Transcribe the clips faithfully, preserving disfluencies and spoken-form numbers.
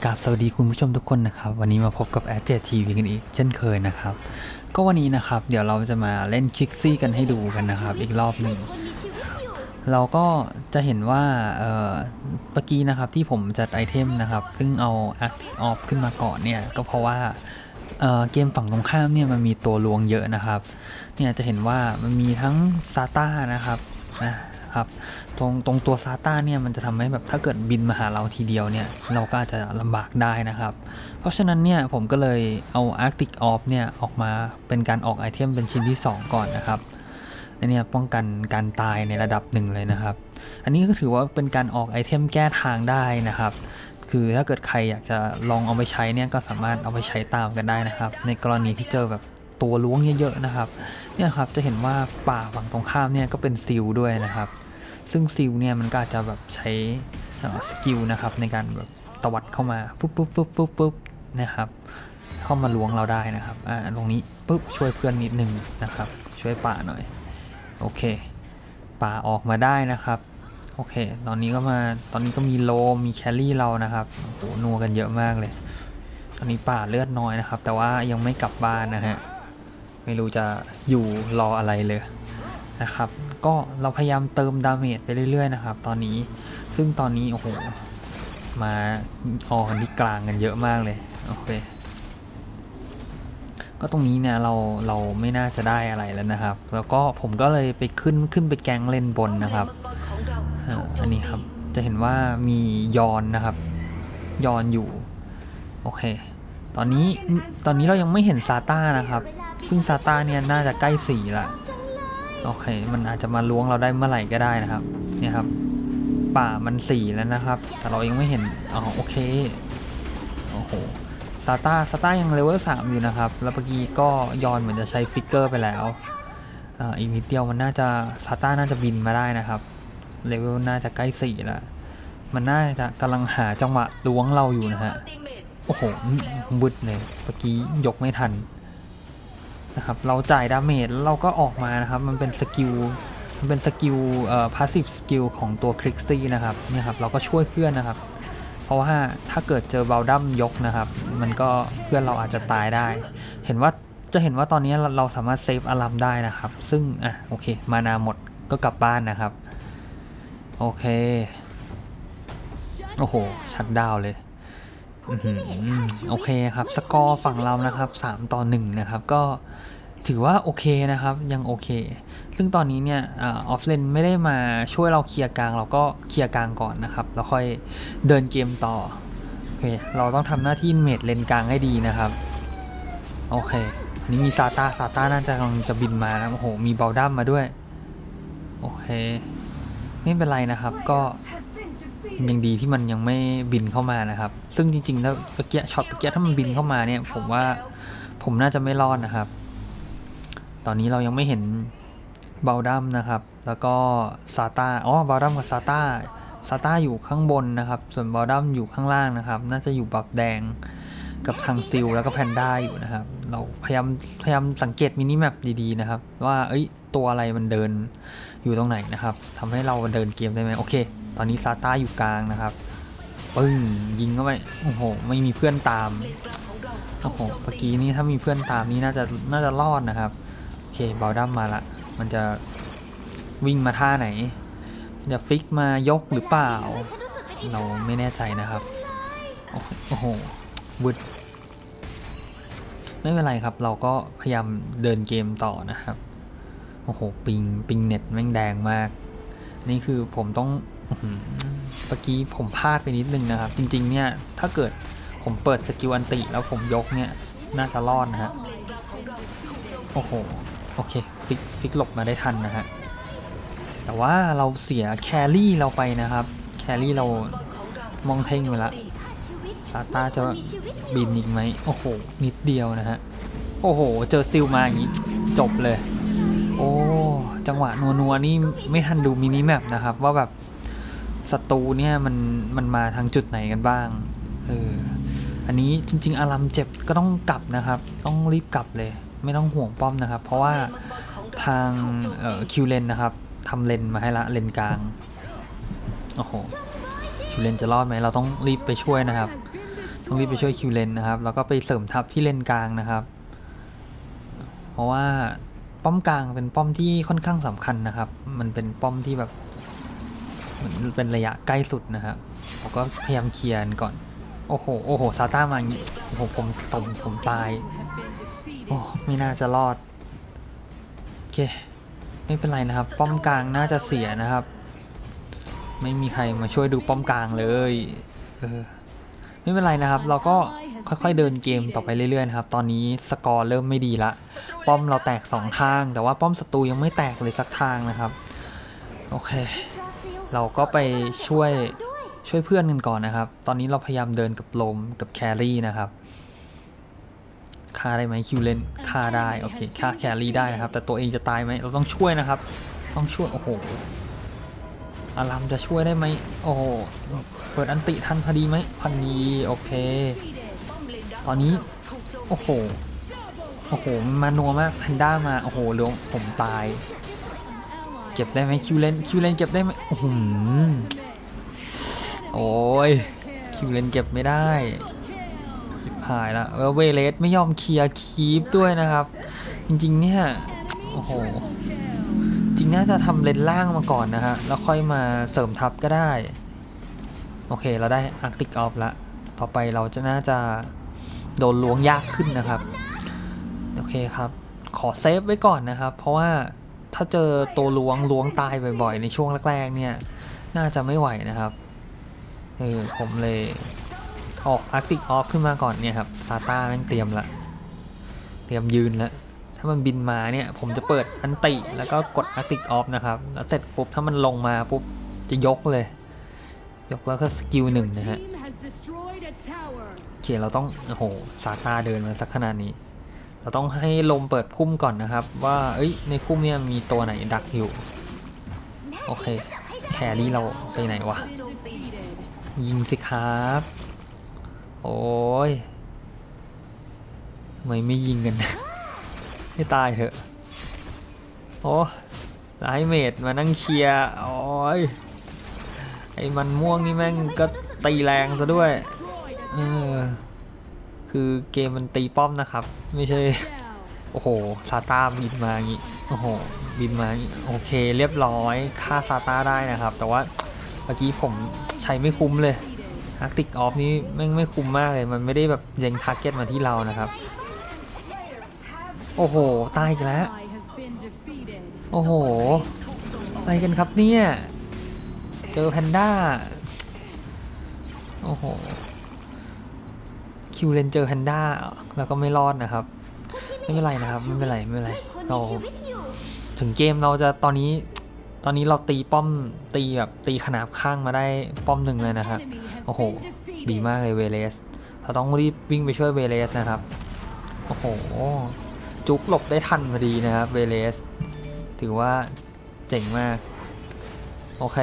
กราบสวัสดีคุณผู้ชมทุกคนนะครับวันนี้มาพบกับแอดเจทีวีกันอีกเช่นเคยนะครับก็วันนี้นะครับเดี๋ยวเราจะมาเล่นคิกซี่กันให้ดูกันนะครับอีกรอบหนึ่งเราก็จะเห็นว่าเมื่อกี้นะครับที่ผมจัดไอเทมนะครับซึ่งเอา Active Off ขึ้นมาก่อนเนี่ยก็เพราะว่าเเกมฝั่งตรงข้ามเนี่ยมันมีตัวลวงเยอะนะครับเนี่ยจะเห็นว่ามันมีทั้งซาต้านะครับนะครับตรงตรงตัวซาต้าเนี่ยมันจะทำให้แบบถ้าเกิดบินมาหาเราทีเดียวเนี่ยเราก็อาจจะลำบากได้นะครับเพราะฉะนั้นเนี่ยผมก็เลยเอา Arctic Off เนี่ยออกมาเป็นการออกไอเทมเป็นชิ้นที่สองก่อนนะครับเนี่ยป้องกันการตายในระดับหนึ่งเลยนะครับอันนี้ก็ถือว่าเป็นการออกไอเทมแก้ทางได้นะครับคือถ้าเกิดใครอยากจะลองเอาไปใช้เนี่ยก็สามารถเอาไปใช้ตามกันได้นะครับในกรณีที่เจอแบบตัวล้วงเยอะๆนะครับเนี่ยครับจะเห็นว่าป่าฝั่งตรงข้ามเนี่ยก็เป็นซิลด้วยนะครับซึ่งซิลเนี่ยมันก็อาจจะแบบใช้สกิลนะครับในการแบบตวัดเข้ามาปุ๊บปุ๊บปุ๊บปุ๊บปุ๊บนะครับเข้ามาล้วงเราได้นะครับอ่าตรงนี้ปุ๊บช่วยเพื่อนนิดนึงนะครับช่วยป่าหน่อยโอเคป่าออกมาได้นะครับโอเคตอนนี้ก็มาตอนนี้ก็มีโลมีแคลรี่เรานะครับโอ้โหนัวกันเยอะมากเลยตอนนี้ป่าเลือดน้อยนะครับแต่ว่ายังไม่กลับบ้านนะฮะไม่รู้จะอยู่รออะไรเลยนะครับก็เราพยายามเติมดาเมจไปเรื่อยๆนะครับตอนนี้ซึ่งตอนนี้โอ้โหมาออกกันที่กลางกันเยอะมากเลยโอเคก็ตรงนี้เนี่ยเราเราไม่น่าจะได้อะไรแล้วนะครับแล้วก็ผมก็เลยไปขึ้นขึ้นไปแกงเลนบนนะครับอันนี้ครับจะเห็นว่ามียอนนะครับยอนอยู่โอเคตอนนี้ตอนนี้เรายังไม่เห็นซาต้านะครับซึ่งซาต้าเนี่ยน่าจะใกล้สี่ละโอเคมันอาจจะมาล้วงเราได้เมื่อไหร่ก็ได้นะครับเนี่ยครับป่ามันสี่แล้วนะครับแต่เรายังไม่เห็นอ๋อโอเคโอ้โหซาต้าซาต้ายังเลเวลสามอยู่นะครับแล้วเมื่อกี้ก็ยอนเหมือนจะใช้ฟิกเกอร์ไปแล้วอ่าอีกนิดเดียวมันน่าจะซาต้าน่าจะบินมาได้นะครับเลเวลน่าจะใกล้สี่แล้วมันน่าจะกำลังหาจังหวะล้วงเราอยู่นะฮะโอ้โหบึดเลยเมื่อกี้ยกไม่ทันนะครับเราจ่ายดาเมจเราก็ออกมานะครับมันเป็นสกิลมันเป็นสกิลเอ่อพาสซีฟสกิลของตัวคลิกซี่นะครับเนี่ยครับเราก็ช่วยเพื่อนนะครับเพราะว่าถ้าเกิดเจอบาลดัมยกนะครับมันก็เพื่อนเราอาจจะตายได้เห็นว่าจะเห็นว่าตอนนี้เราสามารถเซฟอารัมได้นะครับซึ่งอ่ะโอเคมานาหมดก็กลับบ้านนะครับโอเคโอ้โหชัดดาวเลยโอเคครับสกอร์ฝั่งเรานะครับสามต่อหนึ่งนะครับก็ถือว่าโอเคนะครับยังโอเคซึ่งตอนนี้เนี่ยออฟเลนไม่ได้มาช่วยเราเคลียร์กลางเราก็เคลียร์กลางก่อนนะครับแล้วค่อยเดินเกมต่อโอเคเราต้องทำหน้าที่เมดเลนกลางให้ดีนะครับโอเคนี่มีซาต้าซาต้าน่าจะกำลังจะบินมาแล้วโอ้โหมีบอลดัมมาด้วยโอเคไม่เป็นไรนะครับก็ยังดีที่มันยังไม่บินเข้ามานะครับซึ่งจริงๆแล้วเมื่อกี้ช็อตเมื่อกี้ถ้ามันบินเข้ามาเนี่ยผมว่าผมน่าจะไม่รอดนะครับตอนนี้เรายังไม่เห็นบาลดัมนะครับแล้วก็ซาต้าอ๋อบาลดัมกับซาต้าซาต้าอยู่ข้างบนนะครับส่วนบาลดัมอยู่ข้างล่างนะครับน่าจะอยู่บัฟแดงกับทางซิลแล้วก็แพนด้าอยู่นะครับเราพยายามพยายามสังเกตมินิแมปดีๆนะครับว่าเอ้ยตัวอะไรมันเดินอยู่ตรงไหนนะครับทำให้เราเดินเกมได้ไหมโอเคตอนนี้ซาต้าอยู่กลางนะครับปึ้งยิงเข้าไปโอ้โหไม่มีเพื่อนตามโอ้โหเมื่อกี้นี่ถ้ามีเพื่อนตามนี่น่าจะน่าจะรอดนะครับโอเคบาลดัมมาละมันจะวิ่งมาท่าไหนจะฟิกมายกหรือเปล่าเราไม่แน่ใจนะครับโอ้โหวุดไม่เป็นไรครับเราก็พยายามเดินเกมต่อนะครับโอ้โหปิงปิงเน็ตแม่งแดงมากนี่คือผมต้องเมื่อกี้ผมพลาดไปนิดนึงนะครับจริงๆเนี่ยถ้าเกิดผมเปิดสกิลอันติแล้วผมยกเนี่ยน่าจะรอดนะฮะโอ้โหโอเคฟิกฟิกหลบมาได้ทันนะฮะแต่ว่าเราเสียแครี่เราไปนะครับแครี่เรามองเท่งไปละซาต้าจะบินอีกไหมโอ้โหนิดเดียวนะฮะโอ้โหเจอซิลมาอย่างนี้จบเลยโอ้จังหวะนัวๆนี่ไม่ทันดูมินิแมปนะครับว่าแบบศัตรูเนี่ยมันมันมาทางจุดไหนกันบ้างเอออันนี้จริงๆอารัมเจ็บก็ต้องกลับนะครับต้องรีบกลับเลยไม่ต้องห่วงป้อมนะครับเพราะว่าทางเอ่อคิวเลนนะครับทำเลนมาให้ละเลนกลางโอ้โหคิวเลนจะรอดไหมเราต้องรีบไปช่วยนะครับต้องรีบไปช่วยคิวเลนนะครับแล้วก็ไปเสริมทัพที่เลนกลางนะครับเพราะว่าป้อมกลางเป็นป้อมที่ค่อนข้างสำคัญนะครับมันเป็นป้อมที่แบบเหมือนเป็นระยะใกล้สุดนะครับผมก็พยายามเคลียร์ก่อนโอ้โหโอ้โหซาต้ามาอย่างนี้โอ้โหผมตมผมตายโอ้ไม่น่าจะรอดโอเคไม่เป็นไรนะครับป้อมกลางน่าจะเสียนะครับไม่มีใครมาช่วยดูป้อมกลางเลยเออไม่เป็นไรนะครับเราก็ค่อยๆเดินเกมต่อไปเรื่อยๆนะครับตอนนี้สกอร์เริ่มไม่ดีละป้อมเราแตกสองทางแต่ว่าป้อมศัตรูยังไม่แตกเลยสักทางนะครับโอเคเราก็ไปช่วยช่วยเพื่อนกันก่อนนะครับตอนนี้เราพยายามเดินกับโลมกับแครี่นะครับฆ่าได้ไหมคิวเลนฆ่าได้โอเคฆ่าแครี่ได้นะครับแต่ตัวเองจะตายไหมเราต้องช่วยนะครับต้องช่วยโอ้โหอารัมจะช่วยได้ไหมโอ้โหเปิดอันติทันพอดีไหมพอดีโอเคตอนนี้โอ้โหโอ้โหมานัวมากแพนด้ามาโอ้โหเหลือผมตายเก็บได้ไหมคิวเลนคิวเลนเก็บได้ไหมโอ้โหโอ้ยคิวเลนเก็บไม่ได้ชิบหายละแล้วเวเลสไม่ยอมเคลียร์คีปด้วยนะครับจริงๆเนี่ยโอ้โหจริงน่าจะทำเลนล่างมาก่อนนะฮะแล้วค่อยมาเสริมทัพก็ได้โอเคเราได้อาร์ติกออฟละต่อไปเราจะน่าจะโดนล้วงยากขึ้นนะครับโอเคครับขอเซฟไว้ก่อนนะครับเพราะว่าถ้าเจอตัวล้วงล้วงตายบ่อยๆในช่วงแรกๆเนี่ยน่าจะไม่ไหวนะครับเออผมเลยออกอาร์ติกออฟขึ้นมาก่อนเนี่ยครับซาต้าแม่งเตรียมละเตรียมยืนแล้วถ้ามันบินมาเนี่ยผมจะเปิดอันติแล้วก็กดอาร์ติกออฟนะครับแล้วเสร็จปุ๊บถ้ามันลงมาปุ๊บจะยกเลยยกแล้วก็สกิลหนึ่งนะฮะโอเคเราต้องโอ้โหซาต้าเดินมาสักขนาดนี้เราต้องให้ลมเปิดพุ่มก่อนนะครับว่าเอ้ยในพุ่มเนี่ยมีตัวไหนดักอยู่โอเคแครี่เราไปไหนวะยิงสิครับโอ้ยทำไมไม่ยิงกันให้ตายเถอะโอ้ไลท์เมดมานั่งเคลียร์โอ้ยไอ้มันม่วงนี่แม่งก็ตีแรงซะด้วยเออคือเกมมันตีป้อมนะครับไม่ใช่โอ้โหซาต้าบินมาอย่างงี้โอ้โหบินมาโอเคเรียบร้อยฆ่าซาต้าได้นะครับแต่ว่าเมื่อกี้ผมใช้ไม่คุ้มเลยอาร์ติกออฟนี่แม่งไม่คุ้มมากเลยมันไม่ได้แบบเล็งทาร์เก็ตมาที่เรานะครับโอ้โหตายอีกแล้วโอ้โหอะไรกันครับเนี่ยเจอแพนด้าโอ้โหคิวเลนเจอแพนด้าแล้วก็ไม่รอดนะครับไม่เป็นไรนะครับไม่เป็นไรไม่เป็นไรเราถึงเกมเราจะตอนนี้ตอนนี้เราตีป้อมตีแบบตีขนาบข้างมาได้ป้อมหนึ่งเลยนะครับโอ้โหดีมากเลยเวเลสเราต้องรีบวิ่งไปช่วยเวเลสนะครับโอ้โหจุกหลบได้ทันพอดีนะครับเวเลสถือว่าเจ๋งมากโอเค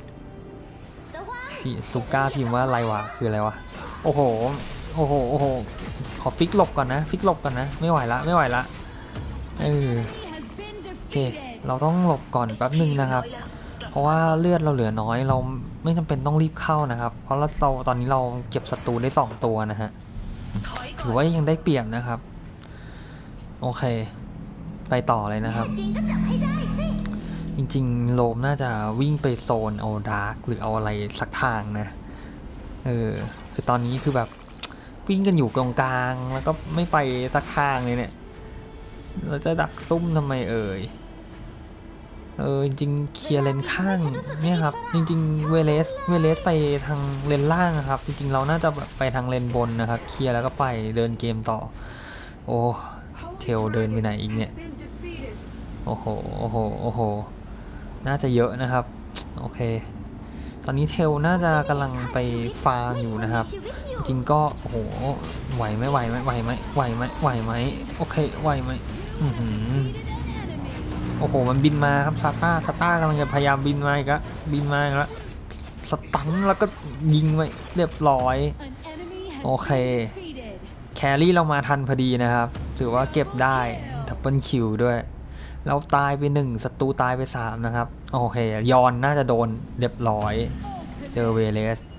พี่ซูก้าพิมพ์ว่าอะไรวะคืออะไรวะโอ้โหโอ้โหโอ้โหขอฟิกหลบก่อนนะฟิกหลบก่อนนะไม่ไหวละไม่ไหวละเออโอเคเราต้องหลบก่อนแป๊บหนึ่งนะครับเพราะว่าเลือดเราเหลือน้อยเราไม่จำเป็นต้องรีบเข้านะครับเพราะเราตอนนี้เราเก็บศัตรูได้สองตัวนะฮะถือว่ายังได้เปรียบนะครับโอเคไปต่อเลยนะครับจริงๆโลมน่าจะวิ่งไปโซนเอาดาร์กหรือเอาอะไรสักทางนะเออคือตอนนี้คือแบบวิ่งกันอยู่ตรงกลางแล้วก็ไม่ไปสักทางเลยเนี่ยเราจะดักซุ่มทำไมเอ่ยเออจริงเคลียร์เลนข้างเนี่ยครับจริงๆเวเลสเวเลสไปทางเลนล่างนะครับจริงๆเราน่าจะไปทางเลนบนนะครับเคลียร์แล้วก็ไปเดินเกมต่อโอ้เทลเดินไปไหนอีกเนี่ยโอ้โหโอ้โหโอ้โหน่าจะเยอะนะครับโอเคตอนนี้เทลน่าจะกำลังไปฟาร์มอยู่นะครับจริงก็โอ้โหไหวไหมไหวไหมไหวไหมไหวไหมไหวไหมโอเคไหวไหมอือหือโอ้โหมันบินมาครับซาต้าซาต้ากำลังจะพยายามบินมาอีกแล้วบินมาอีกแล้วสตันแล้วก็ยิงไว้เรียบร้อยโอเคแครี่เรามาทันพอดีนะครับถือว่าเก็บได้ดับเบิลคิวด้วยเราตายไปหนึ่งศัตรูตายไปสามนะครับโอเคยอนน่าจะโดนเรียบร้อยเจอเวเลส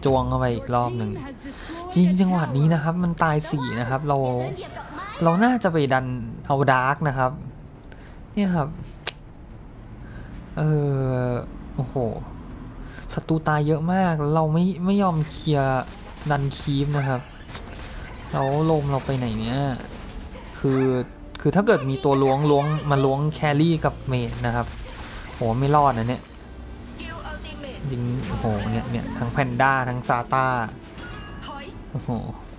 จวงเข้าไปอีกรอบหนึ่งจริงจังหวะนี้นะครับมันตายสี่นะครับเราเราน่าจะไปดันเอาดาร์กนะครับเนี่ยครับเออโอ้โหศัตรูตายเยอะมากเราไม่ไม่ยอมเคลียร์ดันคีฟนะครับแล้วลมเราไปไหนเนี่ยคือคือถ้าเกิดมีตัวล้วงล้วงมาล้วงแครี่กับเมจนะครับโหไม่รอดนะเนี่ยจริงโอ้โหเนี่ยเนี่ยทั้งแพนด้าทั้งซาต้าโอ้โห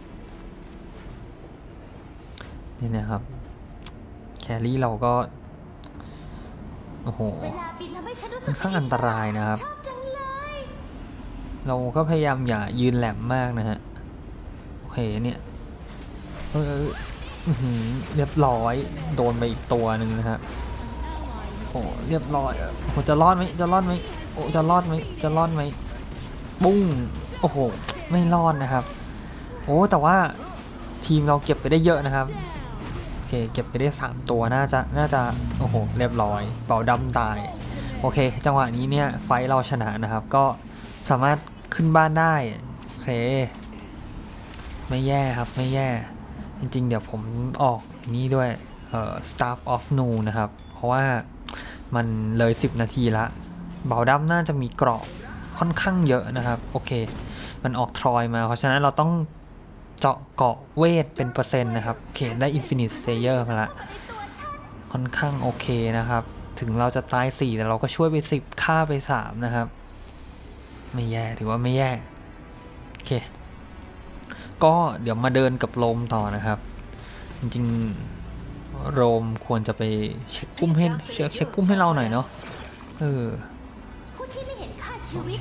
นี่นะครับแครี่เราก็โอ้โหค่อนข้างอันตรายนะครับเราก็พยายามอย่ายืนแหลมมากนะฮะโอเคเนี่ยเออเรียบร้อยโดนไปอีกตัวหนึ่งนะครับโอ้เรียบร้อยโอ้จะรอดไหมจะรอดไหมโอ้จะรอดไหมจะรอดไหมบุ้งโอ้โหไม่รอดนะครับโอ้แต่ว่าทีมเราเก็บไปได้เยอะนะครับโอเคเก็บไปได้สามตัวน่าจะน่าจะโอ้โหเรียบร้อยเป่าดำตายโอเคจังหวะนี้เนี่ยไฟเราชนะนะครับก็สามารถขึ้นบ้านได้โอเคไม่แย่ครับไม่แย่จริงๆเดี๋ยวผมออกนี่ด้วยเอ่อ Staff of Nu นะครับเพราะว่ามันเลยสิบนาทีละเบาดัมน่าจะมีกรอบค่อนข้างเยอะนะครับโอเคมันออกทรอยมาเพราะฉะนั้นเราต้องเจาะเกาะเวทเป็นเปอร์เซ็นต์นะครับโอเคได้ Infinite Slayer มาละค่อนข้างโอเคนะครับถึงเราจะตายสี่แต่เราก็ช่วยไปสิบฆ่าไปสามนะครับไม่แย่ถือว่าไม่แย่โอเคก็เดี๋ยวมาเดินกับโรมต่อนะครับจริงๆโรมควรจะไปเช็คกุ้มให้เช็คเช็คกุ้มให้เราหน่อยเนาะเออโอเค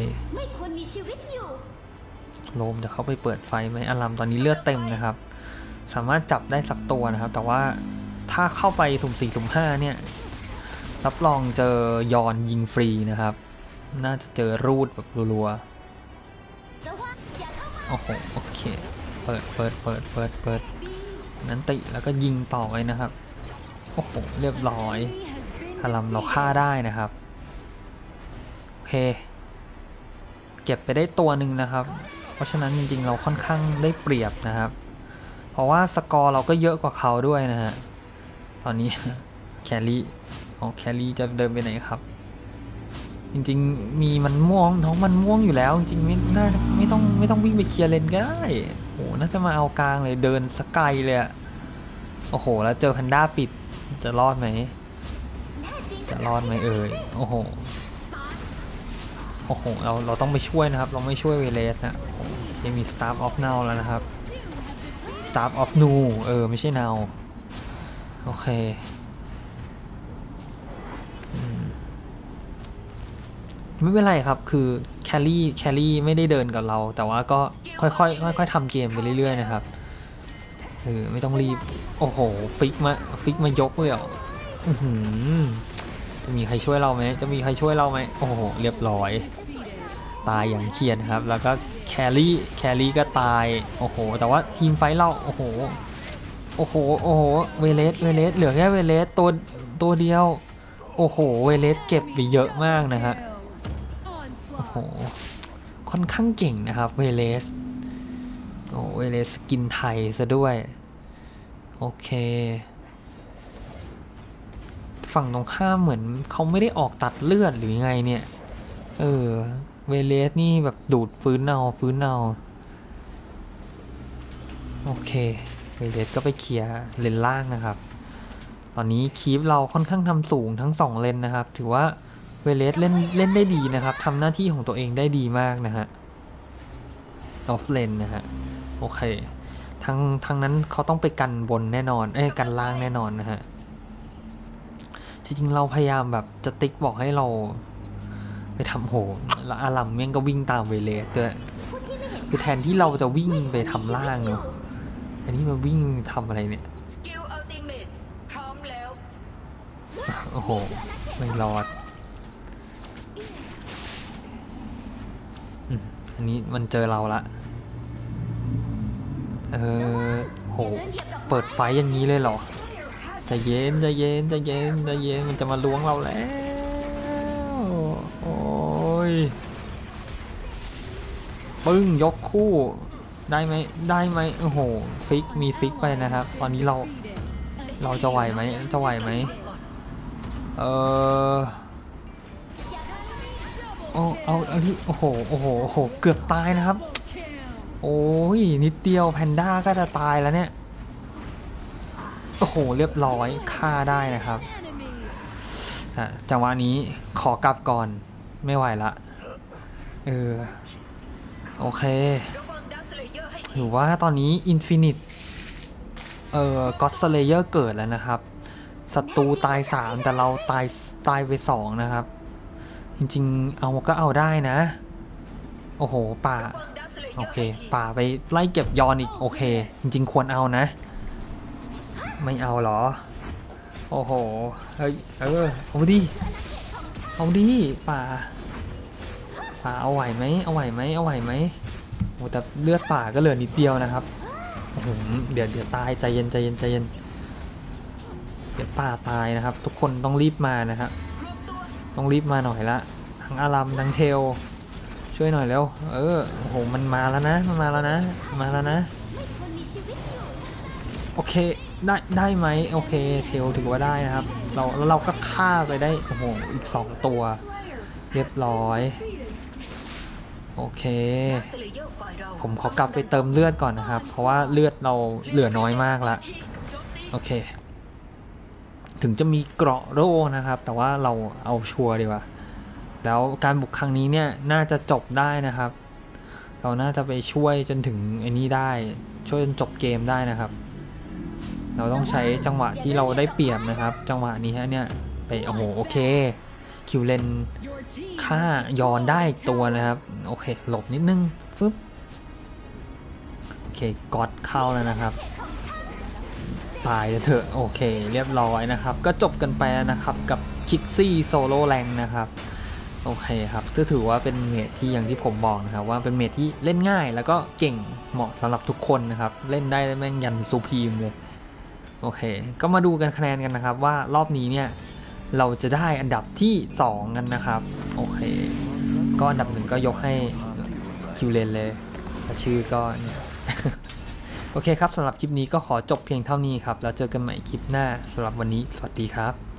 โรมจะเข้าไปเปิดไฟไหมอลัมตอนนี้เลือดเต็มนะครับสามารถจับได้สักตัวนะครับแต่ว่าถ้าเข้าไปสุ่มสี่สุ่มห้าเนี่ยรับรองเจอยอนยิงฟรีนะครับน่าจะเจอรูดแบบรัวๆโอ้โหโอเคเปิดเปิดเปิดเปิดเปิดนั้นติแล้วก็ยิงต่อไปนะครับโอ้โหเรียบร้อยอลัมเราฆ่าได้นะครับโอเคเก็บไปได้ตัวหนึ่งนะครับเพราะฉะนั้นจริงๆเราค่อนข้างได้เปรียบนะครับเพราะว่าสกอร์เราก็เยอะกว่าเขาด้วยนะฮะตอนนี้แครี่อ๋อแครี่จะเดินไปไหนครับจริงๆมีมันม่วงท้องมันม่วงอยู่แล้วจริงๆไม่น่าไม่ต้องไม่ต้องวิ่งไปเคลียร์เลนก็ได้โอ้น่าจะมาเอากลางเลยเดินสกายเลยอะโอ้โหแล้วเจอแพนด้าปิดจะรอดไหมจะรอดไหมเอ่ยโอ้โหโอ้โหเราเราต้องไปช่วยนะครับเราไม่ช่วยเวเลสนะยังมี Staff of Now แล้วนะครับ Staff of Nu เออไม่ใช่ Now โอเคไม่เป็นไรครับคือแคลรี่แคลรี่ไม่ได้เดินกับเราแต่ว่าก็ค่อยๆค่อยๆทำเกมไปเรื่อยๆนะครับเออไม่ต้องรีบโอ้โหฟิกมาฟิกมายกเลยเหรอจะมีใครช่วยเราไหมจะมีใครช่วยเราไหมโอ้โหเรียบร้อยตายอย่างเขียนครับแล้วก็แคลรี่แคลรี่ก็ตายโอ้โหแต่ว่าทีมไฟเราโอ้โหโอ้โหโอ้โหเวเลสเวเลสเหลือแค่เวเลสตัวตัวเดียวโอ้โหเวเลสเก็บไปเยอะมากนะฮะโอ้โหค่อนข้างเก่งนะครับเวเลสโอ้เวเลสสกินไทยซะด้วยโอเคฝั่งตรงข้ามเหมือนเขาไม่ได้ออกตัดเลือดหรือไงเนี่ยเออเวเลสนี่แบบดูดฟื้นเอาฟื้นเอาโอเคเวเลสก็ไปเคลียร์เลนล่างนะครับตอนนี้คีฟเราค่อนข้างทำสูงทั้งสองเลนนะครับถือว่าเวเลสเล่นเล่นได้ดีนะครับทำหน้าที่ของตัวเองได้ดีมากนะฮะออฟเลนนะฮะโอเคทางทางนั้นเขาต้องไปกันบนแน่นอนเอ้ยกันล่างแน่นอนนะฮะจริงๆเราพยายามแบบจะติ๊กบอกให้เราไปทำโหแล้วอารัมยังก็วิ่งตามเวเลสด้วยคือแทนที่เราจะวิ่งไปทำล่างเนาะอันนี้มาวิ่งทำอะไรเนี่ยโอ้โหไม่รอดอันนี้มันเจอเราละเออโหเปิดไฟอย่างนี้เลยเหรอใจเย็นใจเย็นใจเย็นใจเย็นมันจะมาล้วงเราแล้วโอ้ยปึ้งยกคู่ได้ไหมได้ไหมโอ้โหฟิกมีฟิกไปนะครับตอนนี้เราเราจะไหวไหมจะไหวไหมเออโอ้เอาเอาที่โอ้โหโอ้โหโอ้โหเกือบตายนะครับโอ้ยนิดเดียวแพนด้าก็จะตายแล้วเนี่ยโอ้โหเรียบร้อยฆ่าได้นะครับจังหวะนี้ขอกลับก่อนไม่ไหวละเออโอเคถือว่าตอนนี้อินฟินิตเอ่อก็อดสเลเยอร์เกิดแล้วนะครับศัตรูตายสามแต่เราตายตายไปสองนะครับจริงๆเอาก็เอาได้นะโอ้โหป่าโอเคป่าไปไล่เก็บยอนอีกโอเคจริงๆควรเอานะไม่เอาหรอโอ้โหเฮ้ยเออเอาดิเอาดิป่าป่าเอาไหวไหมเอาไหวไหมเอาไหวไหมโอ้แต่เลือดป่าก็เหลือนิดเดียวนะครับโอ้โหเดี๋ยวเดี๋ยวตายใจเย็นใจเย็นใจเย็นเดี๋ยวป่าตายนะครับทุกคนต้องรีบมานะครับต้องรีบมาหน่อยละทั้งอารัมทั้งเทลช่วยหน่อยเร็วเออโอ้โหมันมาแล้วนะมันมาแล้วนะมาแล้วนะโอเคได้ได้ไหมโอเคเทลถือว่าได้นะครับเราแล้วเราก็ฆ่าไปได้โอ้โหอีกสองตัวเรียบร้อยโอเคผมขอกลับไปเติมเลือดก่อนนะครับเพราะว่าเลือดเราเหลือน้อยมากละโอเคถึงจะมีเกราะโล่นะครับแต่ว่าเราเอาชัวร์ดีกว่าแล้วการบุกครั้งนี้เนี่ยน่าจะจบได้นะครับเราน่าจะไปช่วยจนถึงไอ้นี้ได้ช่วยจนจบเกมได้นะครับเราต้องใช้จังหวะที่เราได้เปรียบนะครับจังหวะนี้ฮะเนี่ยไปโอ้โหโอเคคิวเลนฆ่ายอนได้อีกตัวนะครับโอเคหลบนิดนึงฟึบโอเคกอดเข้าแล้วนะครับตายเถอะโอเคเรียบร้อยนะครับก็จบกันไปนะครับกับคิกซี่โซโล่แรงนะครับโอเคครับก็ถือว่าเป็นเมทที่อย่างที่ผมบอกนะครับว่าเป็นเมทที่เล่นง่ายแล้วก็เก่งเหมาะสำหรับทุกคนนะครับเล่นได้แม่งยันซูพีมเลยโอเคก็มาดูกันคะแนนกันนะครับว่ารอบนี้เนี่ยเราจะได้อันดับที่สองกันนะครับโอเคก็อันดับหนึ่งก็ยกให้คิวเลนเลยชื่อก็เนี่ยโอเคครับสำหรับคลิปนี้ก็ขอจบเพียงเท่านี้ครับแล้วเจอกันใหม่คลิปหน้าสำหรับวันนี้สวัสดีครับ